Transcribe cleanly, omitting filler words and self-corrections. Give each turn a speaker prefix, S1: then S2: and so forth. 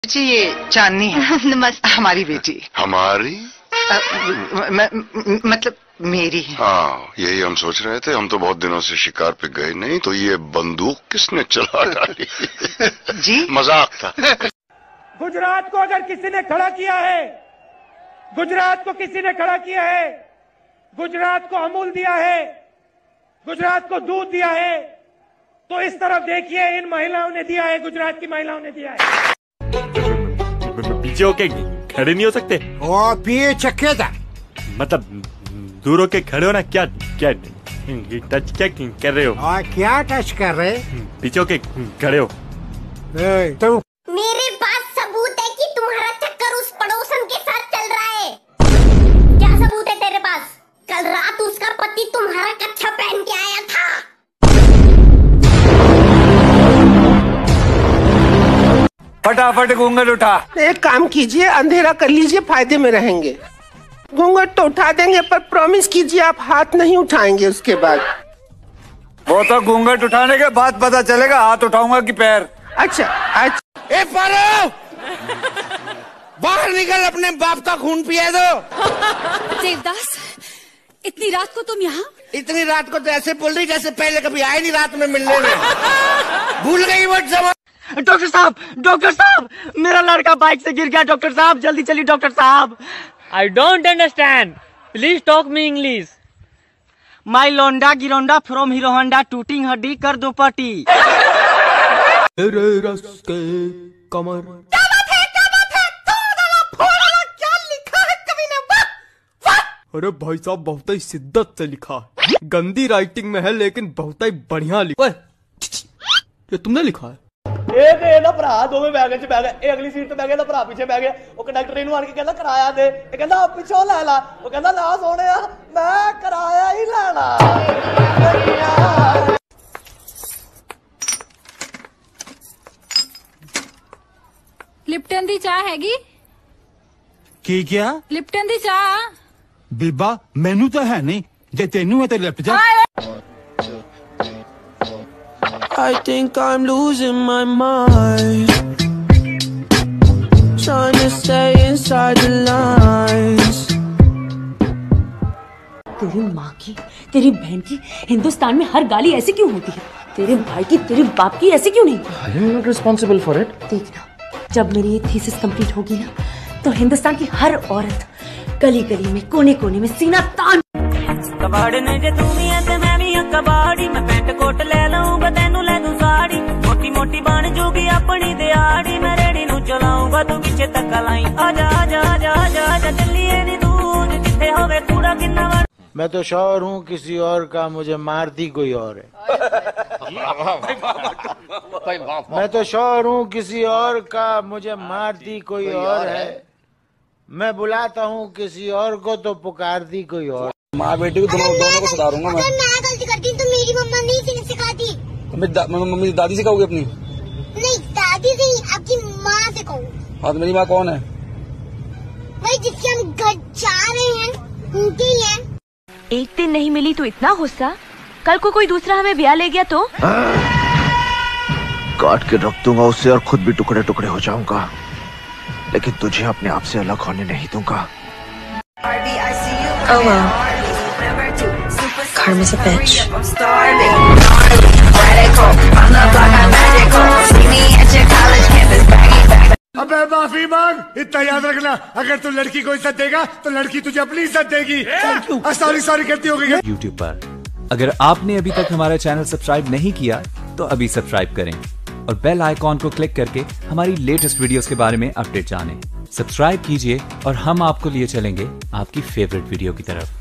S1: जी ये चांदनी है।
S2: नमस्ते।
S1: हमारी बेटी।
S3: हमारी?
S1: मतलब मेरी है।
S3: हाँ, यही हम सोच रहे थे। हम तो बहुत दिनों से शिकार पे गए नहीं, तो ये बंदूक किसने चला डाली?
S1: जी
S3: मजाक था।
S4: गुजरात को अगर किसी ने खड़ा किया है, गुजरात को किसी ने खड़ा किया है, गुजरात को अमूल दिया है, गुजरात को दूध दिया है, तो इस तरफ देखिए, इन महिलाओं ने दिया है, गुजरात की महिलाओं ने दिया है।
S5: पीछे होके खड़े नहीं हो सकते?
S6: ओ पीछे था, मतलब
S5: दूर होके खड़े हो ना। क्या क्या टच क्या कर रहे हो?
S6: क्या टच कर रहे?
S5: पीछे होके खड़े हो।
S6: तुम
S2: मेरे पास सबूत है कि तुम्हारा चक्कर उस पड़ोसन के साथ चल रहा है। क्या सबूत है तेरे पास? कल रात उसका पति तुम्हारा कच्छा पहन के आया था।
S6: फटाफट घूंघट उठा।
S7: एक काम कीजिए, अंधेरा कर लीजिए, फायदे में रहेंगे। घूंघट तो उठा देंगे, पर प्रॉमिस कीजिए आप हाथ नहीं उठाएंगे उसके बाद।
S6: वो तो घूंघट उठाने के बाद पता चलेगा हाथ उठाऊंगा कि पैर।
S7: अच्छा अच्छा।
S8: ए पारो, बाहर निकल, अपने बाप का खून पिया दो।
S9: देवदास, इतनी रात को तुम यहाँ?
S8: इतनी रात को तो ऐसे बोल रही जैसे पहले कभी आए नहीं रात में मिलने में। भूल गई वो जमा।
S10: डॉक्टर साहब, मेरा लड़का बाइक से गिर गया। डॉक्टर साहब, जल्दी चलिए डॉक्टर साहब।
S11: I don't understand. Please talk me English.
S10: My लोंडा गिरोंडा फ्रॉम हीरो होंडा, टूटिंग हड्डी कर दो पटी।
S7: कमर
S10: क्या लिखा है कवि ने?
S12: अरे भाई साहब, बहुत ही शिद्दत से लिखा है। गंदी राइटिंग में है लेकिन बहुत ही बढ़िया लिखा है। ये तुमने लिखा है?
S13: एक ना भरा दोवें बैग च बैग, एक अगली सीट ते बैग गया, भरा पीछे बैग गया। वो कंडक्टर इनू आन के कहंदा किराया दे, ये कहंदा पिछों ले ला। वो कहंदा ना सोहणिया, मैं किराया ही लेना।
S9: लिप्टन दी चाह हैगी?
S6: की क्या?
S9: लिप्टन दी चाह
S6: बीबा मैनू तो है नहीं, जे तेनू है तो लिप्ट जा।
S14: I think I'm losing my mind, trying to stay inside the lines.
S15: तेरी माँ की, तेरी बहन की हिंदुस्तान में हर गाली ऐसे क्यों होती है? तेरे भाई की, तेरे बाप की ऐसे क्यों नहीं?
S16: I'm not responsible for it.
S15: देखना, जब मेरी ये थीसिस कंप्लीट होगी ना, तो हिंदुस्तान की हर औरत गली गली में, कोने कोने में सीना तान।
S17: कबाड़ ने जे तू भी है ते मैं भी हां कबाड़ी, मैं पैंट कोट ले लूंगा तेनू ले दूं साड़ी, मोटी मोटी बन जूगी अपनी दिहाड़ी, मैं रेड़ी नू चलाऊंगा तू पीछे तक लाई। आजा आजा आजा आजा आजा चलिए नी दूर, जिथे होवे कूड़ा किन्ना वा।
S8: मैं तो श्योर हूँ किसी और का मुझे मारती कोई और है। मैं तो श्योर हूँ किसी और का मुझे मारती कोई और है। मैं बुलाता हूँ किसी और को तो पुकारती कोई और।
S16: माँ बेटी को दोनों को सुधारूंगा मैं।
S2: अगर मैं गलती करती तो मेरी मम्मा नहीं सिखाती।
S16: मम्मी दादी से कहोगे अपनी?
S2: नहीं, दादी से नहीं, आपकी माँ से कहूँ।
S16: हाँ, तो मेरी माँ कौन है?
S2: भाई जिसके हम घर जा रहे हैं उनके ही है।
S15: एक दिन नहीं मिली तो इतना गुस्सा, कल को कोई दूसरा हमें ब्याह ले गया तो?
S18: काट के रख दूंगा उसे और खुद भी टुकड़े टुकड़े हो जाऊंगा, लेकिन तुझे अपने आप से अलग होने नहीं दूंगा।
S15: Oh well, karma's a bitch.
S6: अबे माफी मांग, इतना याद रखना, अगर तू लड़की को इज्जत देगा तो लड़की तुझे अपनी इज्जत देगी। सॉरी कहती होगी।
S19: YouTube पर अगर आपने अभी तक हमारा चैनल सब्सक्राइब नहीं किया तो अभी सब्सक्राइब करें और बेल आइकॉन को क्लिक करके हमारी लेटेस्ट वीडियोस के बारे में अपडेट जानें। सब्सक्राइब कीजिए और हम आपको लिए चलेंगे आपकी फेवरेट वीडियो की तरफ।